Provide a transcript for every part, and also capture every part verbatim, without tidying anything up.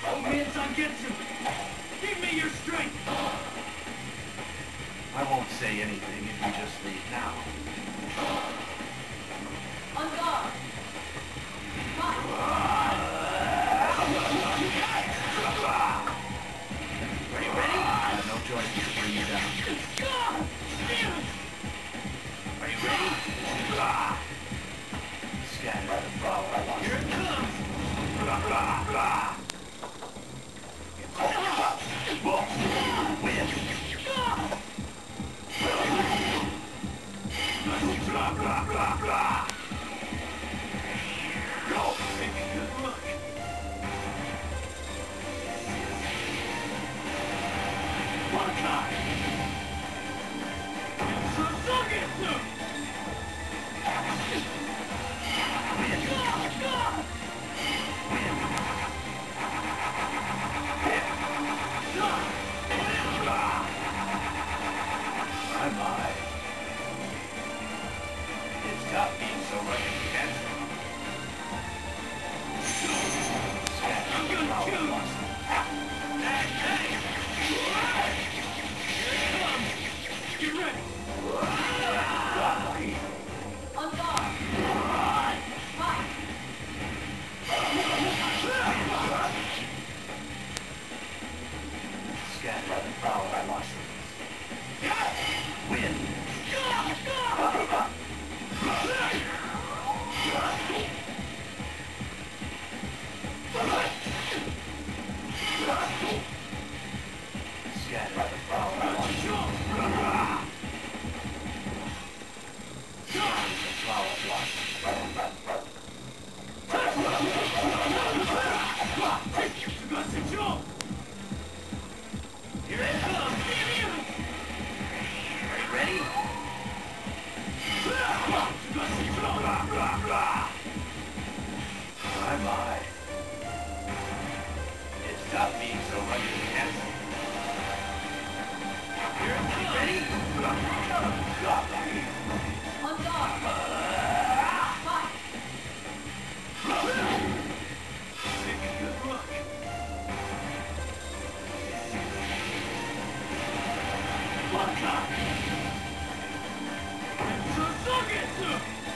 Old man's on Getsu! Give me your strength! I won't say anything if you just leave now. On guard! Are you ready? I have no choice but to bring you down. Are you ready? Scatter the flower. Here it comes! Win. Go! Take a good look! Waka! Suzugetsu! My, my. It's tough being so rugged and handsome. I'm gonna kill you! Hey, hey! Here it comes! Get ready! On guard! Fight! Scatter the flower mushrooms. Win. Scatter the flower mushrooms. The flower blossoms. Here it comes! Are you ready? My, my. It's tough being so rugged and handsome. Here it comes! Ready? On guard! Fight! Take a good look! Waka! Suzugetsu!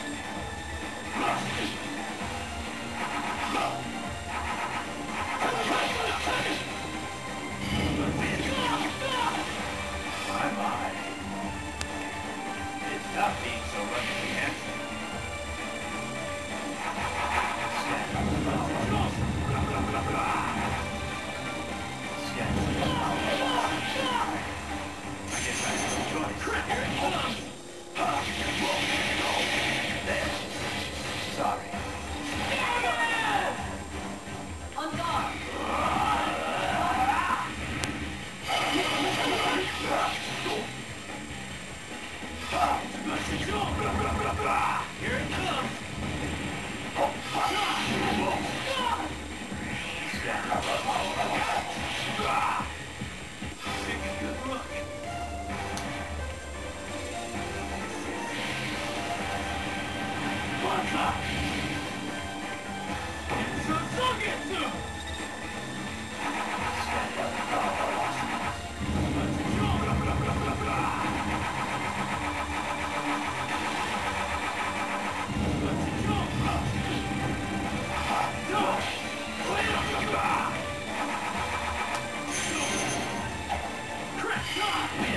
My, my. It's tough being so rugged and handsome. Scatter the flower. Scatter the flower. I guess I have no choice. Here it comes! There. Sorry. On guard! Here it comes! Scatter the flower. Take a good look! Waka! Suzugetsu! Scatter the flower. Crash!